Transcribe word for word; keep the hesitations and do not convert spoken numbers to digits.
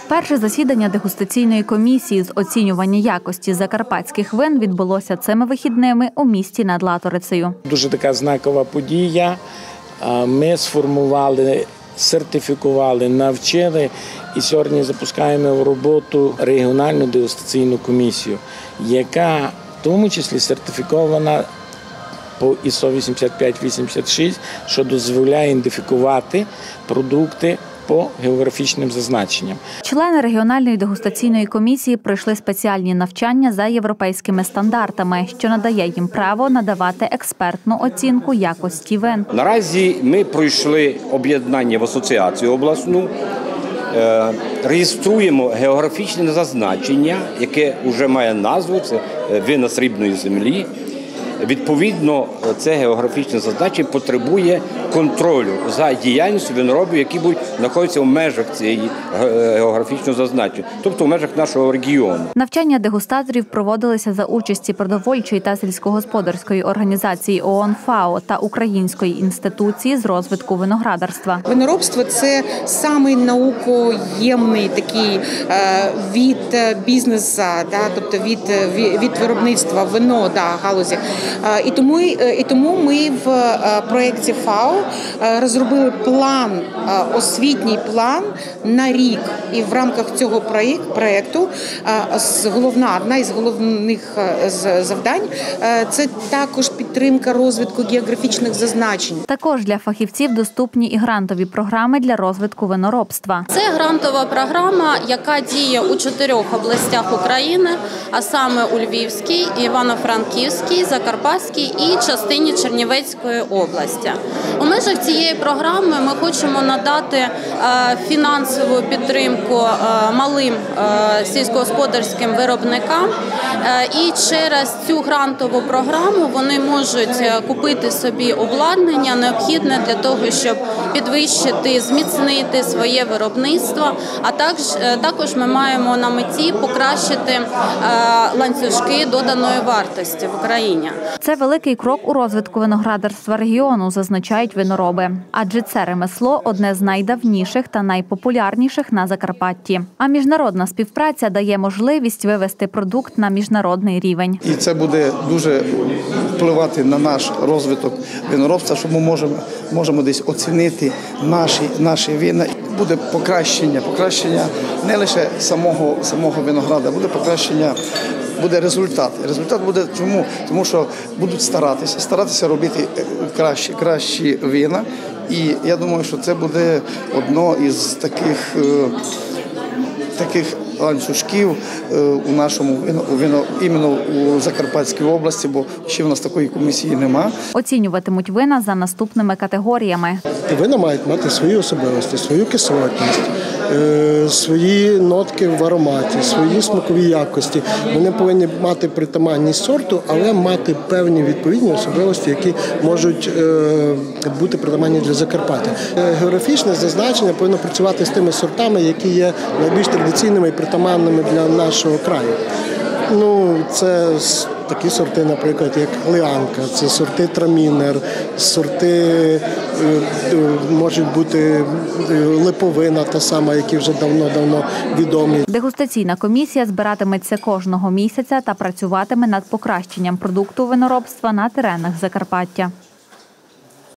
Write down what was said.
Перше засідання дегустаційної комісії з оцінювання якості закарпатських вин відбулося цими вихідними у місті над Латорицею. Дуже така знакова подія. Ми сформували, сертифікували, навчили і сьогодні запускаємо в роботу регіональну дегустаційну комісію, яка в тому числі сертифікована по ІСО вісімдесят п'ять вісімдесят шість, що дозволяє ідентифікувати продукти по географічним зазначенням. Члени регіональної дегустаційної комісії пройшли спеціальні навчання за європейськими стандартами, що надає їм право надавати експертну оцінку якості вин. Наразі ми пройшли об'єднання в асоціацію обласну, реєструємо географічне зазначення, яке вже має назву, це вина срібної землі. Відповідно, це географічне зазначення потребує контролю за діяльністю виноробів, які будуть знаходитися в межах цієї географічного зазначення, тобто в межах нашого регіону. Навчання дегустаторів проводилися за участі продовольчої та сільськогосподарської організації ООН ФАО та Української інституції з розвитку виноградарства. Виноробство – це самий наукоємний такий від бізнесу, тобто від, від виробництва вино да, галузі. І тому, і тому ми в проєкті ФАО розробили план, освітній план на рік. І в рамках цього проєкту головна, одна із головних завдань – це також підтримка розвитку географічних зазначень. Також для фахівців доступні і грантові програми для розвитку виноробства. Це грантова програма, яка діє у чотирьох областях України, а саме у Львівській, Івано-Франківській, Закарпатській і частині Чернівецької області. У межах цієї програми ми хочемо надати фінансову підтримку малим сільськогосподарським виробникам. І через цю грантову програму вони можуть купити собі обладнання, необхідне для того, щоб підвищити, зміцнити своє виробництво. А також, також ми маємо на меті покращити ланцюжки доданої вартості в Україні. Це великий крок у розвитку виноградарства регіону, зазначають винороби. Адже це ремесло – одне з найдавніших та найпопулярніших на Закарпатті. А міжнародна співпраця дає можливість вивести продукт на міжнародний рівень. І це буде дуже впливати на наш розвиток виноробства, що ми можемо, можемо десь оцінити наші, наші вина. Буде покращення, покращення не лише самого, самого винограда, буде покращення, буде результат. Результат буде чому? Тому що будуть старатися, старатися робити кращі, кращі вина. І я думаю, що це буде одно із таких, таких ланцюжків у нашому вино, іменно у Закарпатській області, бо ще в нас такої комісії нема. Оцінюватимуть вина за наступними категоріями. Вина мають мати свої особливості, свою кислотність, свої нотки в ароматі, свої смакові якості. Вони повинні мати притаманність сорту, але мати певні відповідні особливості, які можуть бути притаманні для Закарпаття. Географічне зазначення повинно працювати з тими сортами, які є найбільш традиційними і притаманними для нашого краю. Ну, це такі сорти, наприклад, як Лианка, це сорти Трамінер, сорти, можуть бути Липовина, та сама, які вже давно-давно відомі. Дегустаційна комісія збиратиметься кожного місяця та працюватиме над покращенням продукту виноробства на теренах Закарпаття.